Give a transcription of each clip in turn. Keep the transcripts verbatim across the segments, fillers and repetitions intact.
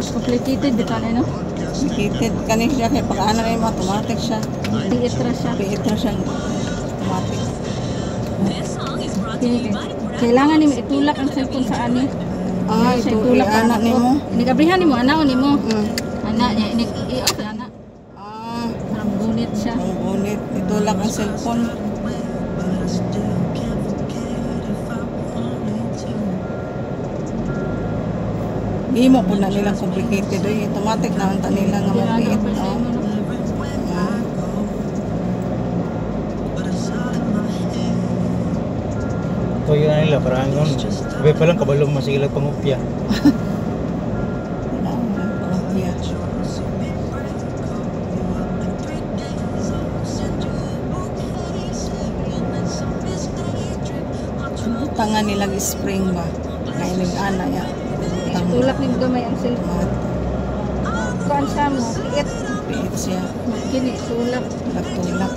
Complicated dito na, no? Complicated. Kanin siya kaya pag ano rin mo, automatic siya. Piitra siya. Piitra siya. Automatic. Kailangan ni mo itulak ang cellphone sa ani. Ah, Siya ito, itulak anak ni mo. Nagabrihan ni mo, anak ni mo. Mm. Anak niya, inig, i-off na anak. Ah, Parang bunit siya. ang bunit. Itulak ang cellphone. Hindi mo po na nilang complicated. Oy. Automatic na ang nila nga mapiit. Oh. Ah. Ito yun na nila, parang yun. Sabi pa lang, kabalong masilag pangupya. Wala ang pangupya. Tangan nilang spring ba? Kainig ana ya. Tulak ni gamay ang cellphone. Kuan siya mo, piit. Piit siya. Kini, tulak. Tulak-tulak.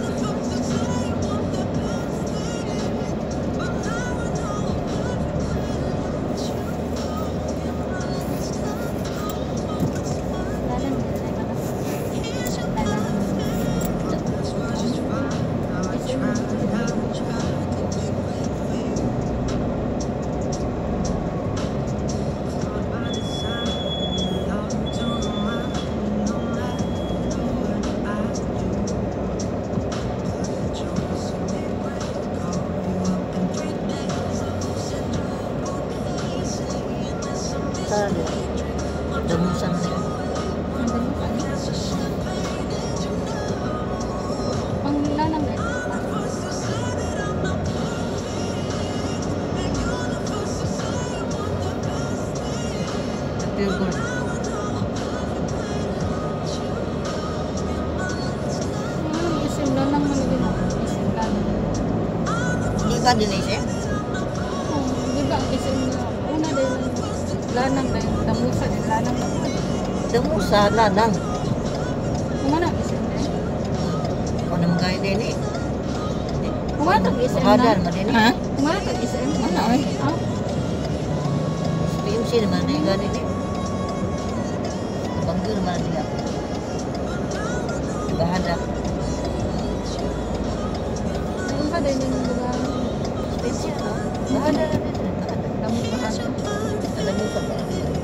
Damusan niya. Ang lanang guys. Feel good. Hmm, isim lanang man din ako. Isim lanang. Hindi ka din eh, Oh, di ba ang isim na una din lanang na yung damusa din lanang na. Damusa, ladang. Kumana ang isim na. Kung naman kayo din eh. Kumana ang isim na. Bakadan mo din eh. Ha? Kumana ang isim na. Ano oy? Ah, P M C naman na yung ganin eh. Banggo naman niya. Bahada. ayun pa din yung mga Special no? Bahada na din. Bahada. damot bahasa. Alam mo pa ba?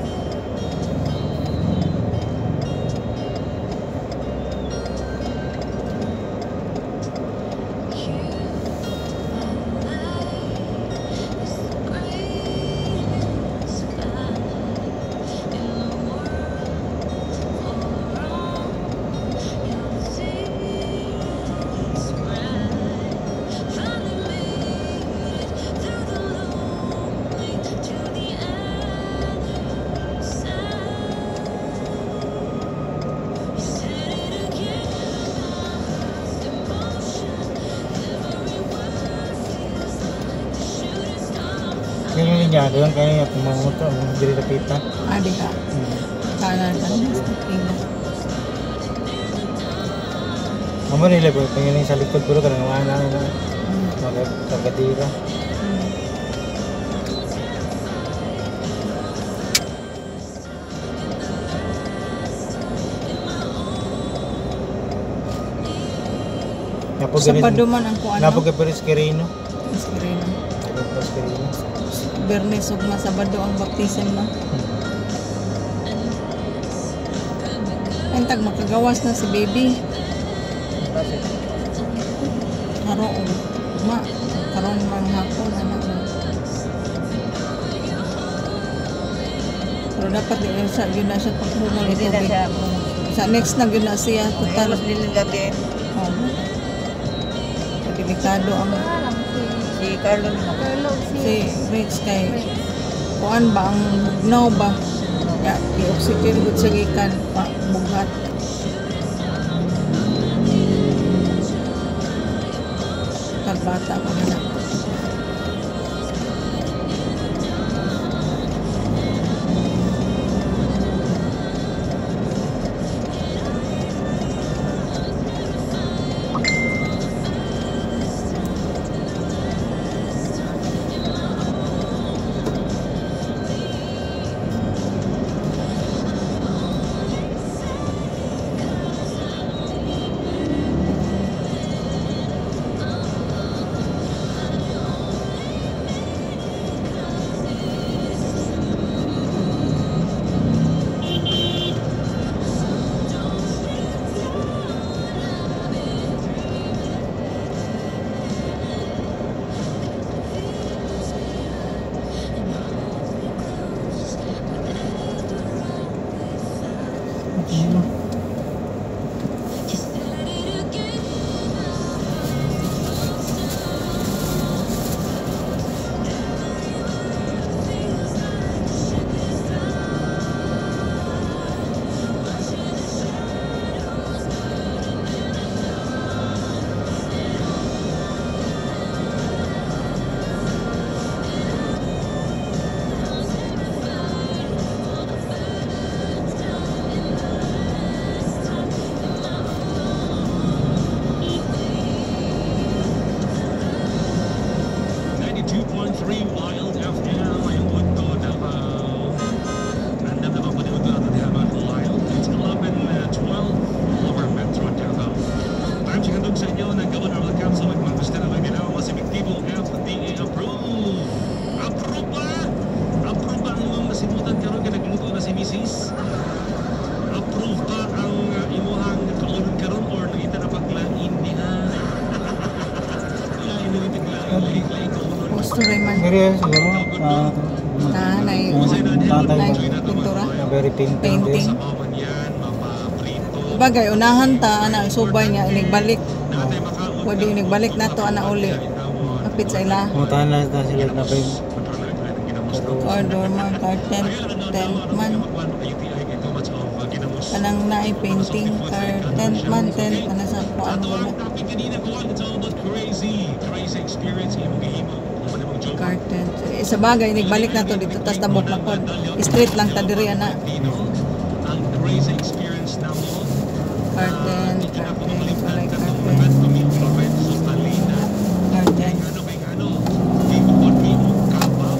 Yung yung linyado yan, kaya yung pumamuto, hindi lapita. Adi ka. Kanan ka. Mama nila bro, tingin sa likod puro ka nang wala na mga kagadira. Napog Sa ganit. paduman ang kuan. Napog ka pero skirino. Skirino. Napog pa skirino. Bernes ug nga Sabado ang baptism na. Antag makagawas na si baby. Karoon. Ma, karon man hapon anak na. Pero dapat din sa yun na siya pagmumul Hindi ito. na siya. Sa next na yun na siya total. Tapos nililabi. Oh. Delikado ang Alam si Si Carlo naman. Carlo si Rich kay kuan ba ang bugnaw ba? Ya, i-oxygen gud sa gikan pa bughat. Kagbata ko na. ninety-two point three Wild F M. May mundo Davao. Nandang naman po dito natin diha mga Wild. It's eleven twelve over Metro Davao. Time siya kandog sa inyo ng Governor Council of mga gusto na may ginawa mas epektibo F D A approve. Approve ba? Approve ba ang imong nasimutan karon kay nagluto na si Missus? Approve ba ang uh, imuhang kaunon karon or nakita na paglain niya? Lain na ito lain lain kaunon. Gusto rin man. Pero siguro, ah, Nanay. tatay Nay, ko. pintura. Very painting Painting. din. Sabawan yan, mapaprito. Bagay, unahan ta, ana, subay niya, inigbalik. Pwede inigbalik na to, ana, uli. Kapit sa ila. Pumuntahan na na sila na pa yung Order man, curtain, tent man. Kanang naay painting, curtain man, tent, kana sa kuan wala. Curtain. Eh, sa bagay, inigbalik na to dito, tas tabok na po. Straight lang ta diri, ana. Ang crazy experience na mo. Curtain, curtain, walay curtain, Salina. curtain. Ano ba yung ano? Bibukod mo kaba.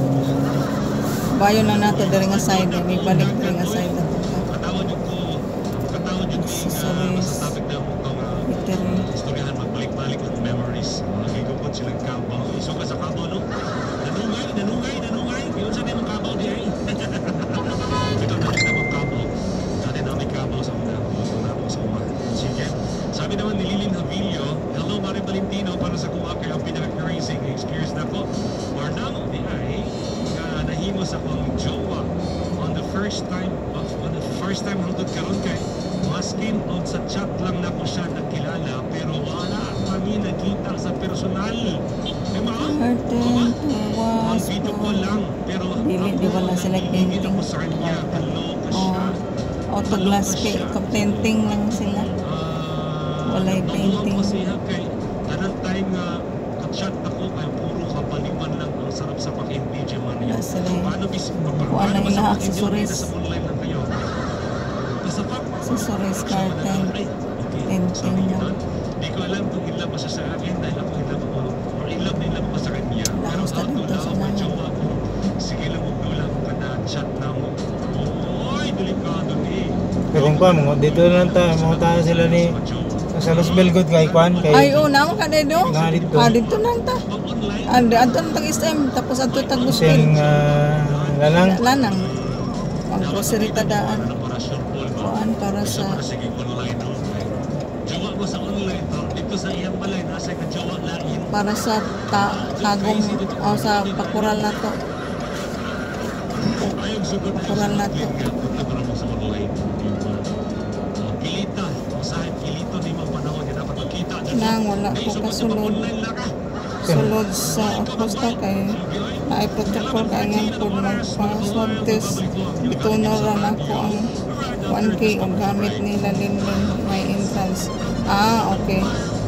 Bayo lang nato diri nga side, inigbalik diri nga side na to. Katawad yung ko. Katawad yung ko. Accessories. Sa topic na mo itong uh, Ito istoryahan magbalik-balik ng memories. Nagigupod silang kabaw. Iso ka sa kabaw, no? Nanungay, nanungay, nanungay. Yun sa din ang kabaw di ay. Ito na rin na kabaw. Dati namin kabaw sa mga mga sa mga. Sige. Sabi naman ni Lilin Havillo, hello Mari Valentino, para sa kuha kay ang pinaka-crazy experience na ko. Or namo di ay nga nahimo sa kong jowa on the first time of on the first time hangtod karon kay maskin og sa chat lang na ko siya nakilala pero wala kami nakita sa personal. Ay mao? curtain, Ang was, video ko lang pero Dili, di ba lang sila hindi painting? ko sa kanya hello ka siya. oh, autoglass pa, painting lang sila. Ah, Walay painting. Ko siya kay kanang time nga ka-chat ako kay puro kapaliwan lang ang sarap sa pakin D J Maria. Wala sila eh. Paano bis Wala paano ba ilang sa accessories. Sa online lang kayo. Basta pa Accessories, curtain, painting niya. lang. Hindi ko alam kung in love ba siya sa akin dahil ako in love ako or in love na in love ako sa kanya. Wala, Pero basta ang dito tula sa ko nanay. jowa ko. Sige lang mo lang ka na chat na mo. Oy, delikado ni. pero kung pa, mga dito lang ta, mga tayo sila ni sa Los Belgod kay Kwan, kay Ay, oh, naon ka na do? nga dito. Ah, dito nang ta. Online. Ando, ando nang tag-S M, tapos ato tag Siyang Guspil. uh, lalang. Lanang. Ang grocery tadaan. Operasyon Paul. Kuan para sa Sige online no. Jowa mo sa online to. Dito sa iyang balay nasa ka jowa lain. para sa ta tagong o sa pakural na to. Ayog sugod Pakural na to. Punta para mo sa online. Kilita, usahay kilito di mo panahon di dapat magkita. Nang wala ko kasulod. Online lang ka. Sulod sa aposta kay naay protocol kay nga po magpa-swab test. Ituno ran ako ang one K o gamit nila Linlin may entrance. Ah, okay.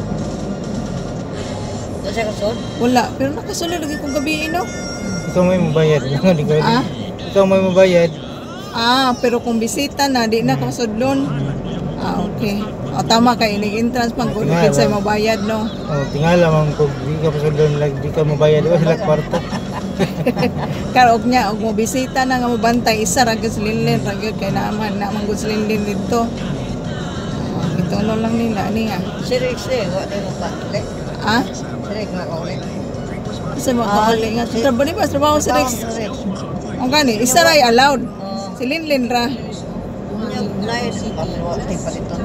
Kasi kasod? Wala, pero nakasulod lagi kong gabi, no? Ikaw may mabayad. Nga di ko. Ah? Ikaw may mabayad. Ah, pero kung bisita na, di na kasudlon. Ah, okay. O, tama kay inig-entrance pang kung Tingala. kinsay mabayad, no? Oh, tingala man kung di ka pasundon lag di ka mabayad wa sila kwarta. Karog niya, og mo bisita na nga mabantay, isa ra gyud Linlin, ra gyud kay naaman, naaman gyud Linlin dito. Ah, ituno lang nila, ni nga. Si Rex eh, wala tayo mo pa. Ah? Si Rex na kaulit. Kasi mo kauli nga. Trabaho ni ba? Trabaho si Rex. Si Rex. Ang gani, isa ra ay allowed. Oo. Si Linlin ra. Yung lain, kasi wala tayo paliton.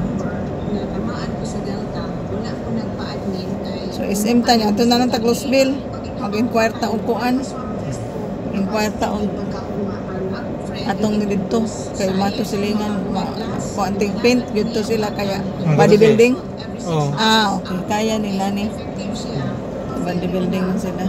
So S M ta niya, ito na ng Taglusbil. Mag-inquire ta og kuan. Inquire ta og atong dito kay mato silingan ma kuan tig paint gyud to sila kaya bodybuilding. Oh. Ah, okay. Kaya nila ni. Bodybuilding man sila.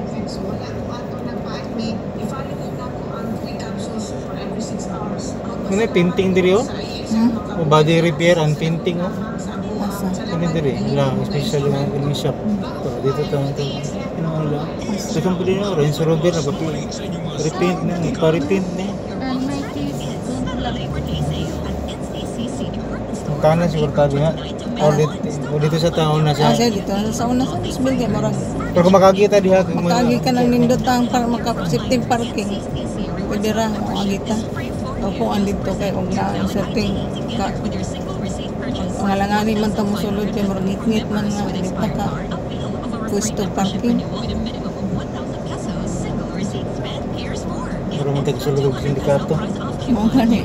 Ano painting diri oh? Hmm? O body repair and painting oh. Asa? Ano diri? Wala, especially mga ganung shop. So, dito to to. Ano wala? Sa company no, Range Rover na papi. Repaint na, pa-repaint na. And may kids, doon lang. Ang kanan siguro tabi nga. All it O dito sa taon na Ah, sa... siya dito. Sa una sa Isbil kay murag Pero kung makakita diha, kung mga- makaagi ka ng nindotang para maka-safety parking. Pwede ra mo agita. O kung andito kay og na setting ka. Pangalangani man ta mo sulod kay murag ngit man nga dito ka. Pwesto parking. Pero mo tayo sulod og sindikato. Mo gani.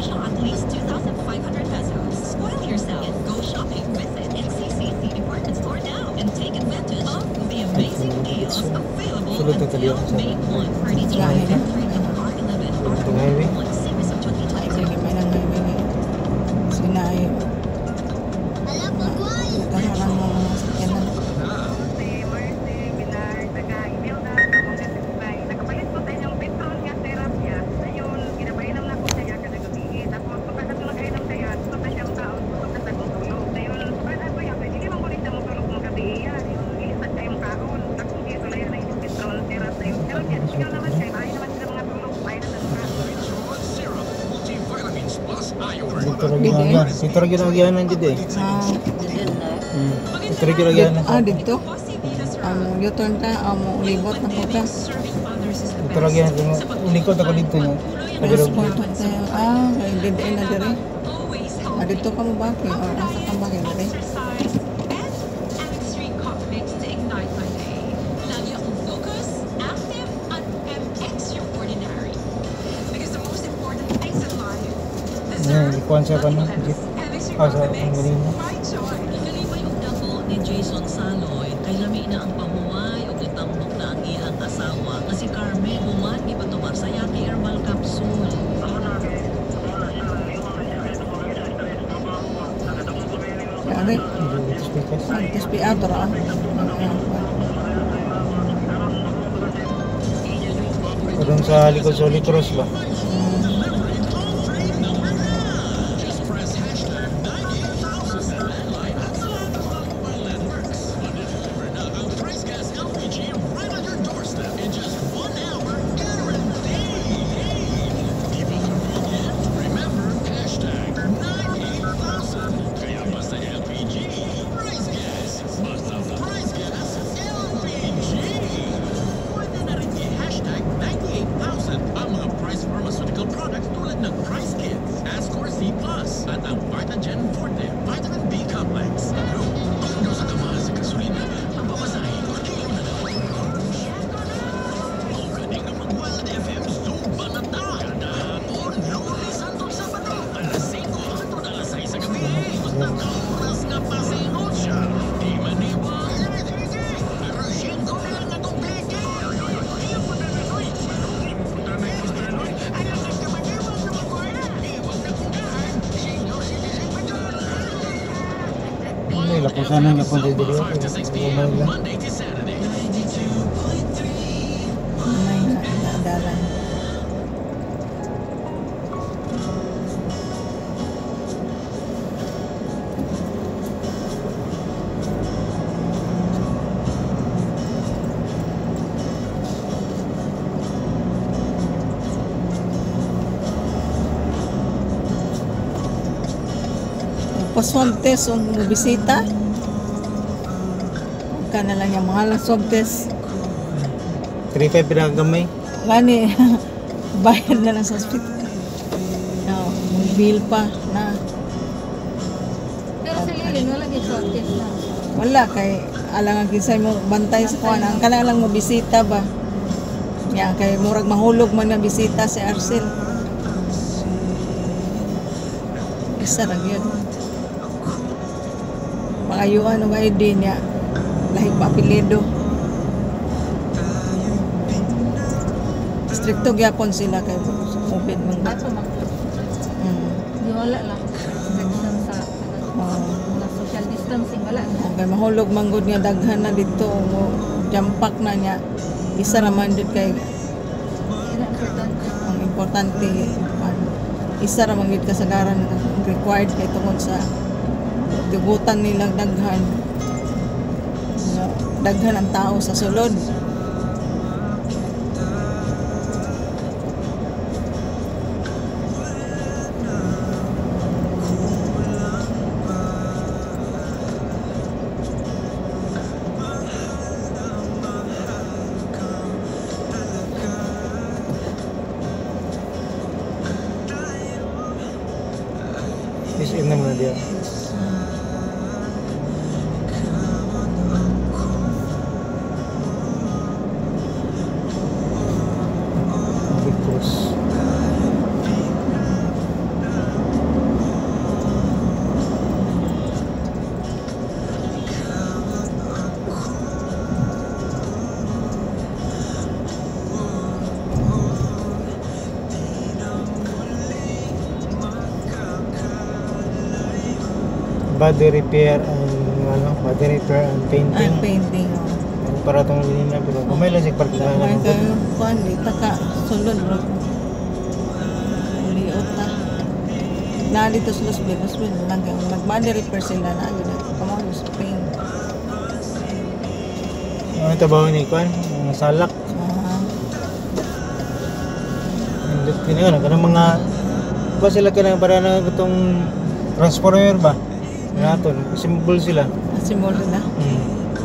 Sulod na taliya sa Lahi na. itong highway. Ay, sige, may nang may may sinayo. Nakaharang mo mga sakyanan. Dito ra ginagyan. Dito ra ginagyan ng dito eh. Ah, Hmm. Dito ra ginagyan. ah, dito. Amo, U-turn ka, amo, ulibot na ko ka. Dito ra ginagyan. Ulikot ako dito niya. Transport na tayo. Ah, kay dead na dire. Ah, dito ka mo ba? Kaya, or asa ka ba kay dire? Yan, ikuan siya ka na. Jeep. Ah, sa ang galing mo. ni Jason Saloy kay lami na ang pahuway o gitambok na ang iyang asawa nga si Carmen human gipatumar sa Yaki Herbal Capsule. Kaya, Dito speakers. ah, tapos piato ra. Doon sa likod sa Holy Cross ba? Ay, lapo sana nga punta dito. Umay lang. May naadalan. Pa-swab test o bisita. Ka na lang yung mga swab test. three five pinagamay. Gani, bayad na lang sa hospital. No, bill pa na. Pero sa Lilin, wala yung swab test na. Wala kay alang ang kisay mo bantay sa kuan. Ang kana lang mo bisita ba. Ya kay murag mahulog man na bisita si Arcel. Isa ra gyud. Pangayuan ng I D niya. Lahig pa apelyido. Stricto gyapon sila kay COVID man. Ato man. Mm. Di wala lang. Restriction sa Oh. mga social distancing, wala na. Okay, mahulog manggod nga daghan na dito mo jampak na niya. Isa ra man jud kay Yun ang importante. ang importante pan isa ra man gid kasagaran nga required kay tungod sa dugutan nila daghan. Nga, daghan ang tao sa sulod. S M naman na diya. Because body repair and ano, body repair and painting. Ang painting. Oh. Ano para tong ganina pero kumay lang sig parking na May ano. kayo, kuan, di taka, sulod, bro. Liot ta. Na dito sa Los Belos, lang kayo, nag-body repair sila na, yun, kamang sa paint. Ano trabaho ni kuan? Mga salak. Ah, Hindi tinga na kanang mga ba sila kanang para na itong transformer ba? Naton, symbol sila. simbol na. Hmm.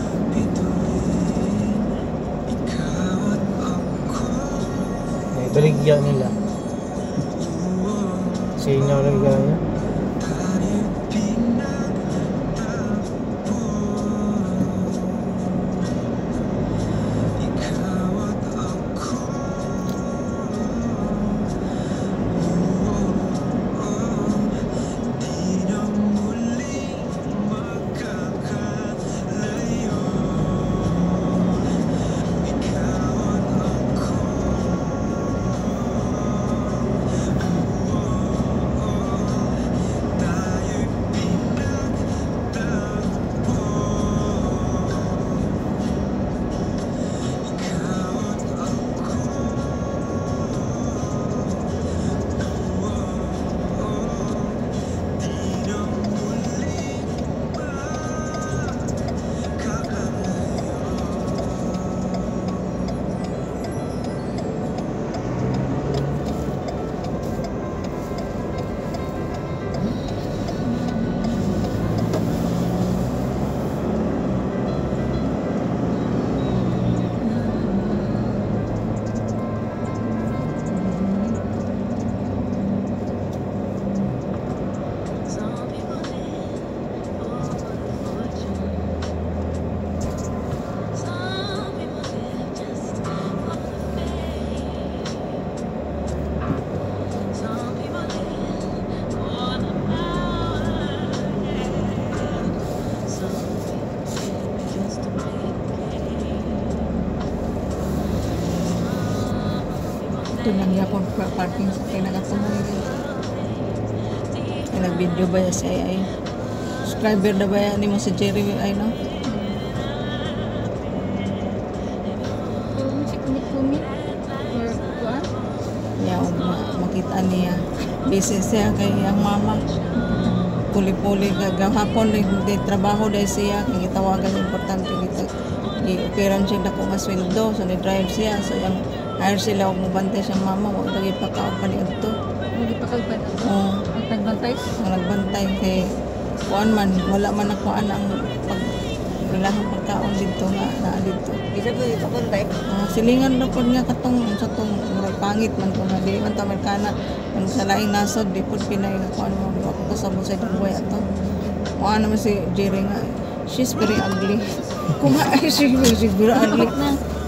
Ay, baligya nila. Sinyaw lagi kaya. Ito lang yapon parking sa pinakatumoy. Kaya nag-video ba ya si ay ay? Subscriber na ba yan? Hindi mo si Jerry ay no? Pero masih kumit-kumit. Or kuan? Ya, ma makita niya. Busy siya kay ang mama. Puli-puli gagahapon di trabaho dahil siya. Kaya gitawagan importante dito. I-operan siya na kung asweldo. So ni-drive siya. So yung hire sila kung mabantay siyang mama. Huwag lagi pa kaupaniod to. Hindi pa kalpan ako. Oo. Ang nagbantay. Ang nagbantay kay kuan man. Wala man nakuan ang pag ilahang pagkaon dito nga na dito. Isa po dito kontay. Ah, silingan na po nga katong sa tong murag pangit man ko nga di man ta Amerikana ang sa laing nasod di pud pinay nga kuan mo ako kasabot sa itong buhay ato. Mo naman si Jerry nga she's very ugly. Kung nga ay she's very ugly.